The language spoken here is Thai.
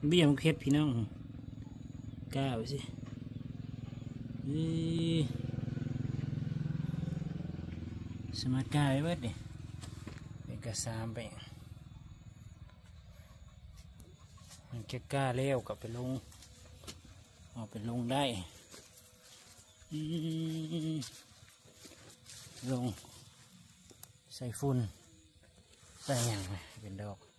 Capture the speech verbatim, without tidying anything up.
เบี้ยมเพชรพี่น้องก้าวสิสมาร์ทก้าวไว้เบิดดิเป็นกระซามไปมันจะกล้าเลี้ยวกับไปลงเอาไปลงได้ลงใส่ฝุ่นใส่อย่างเป็นดอก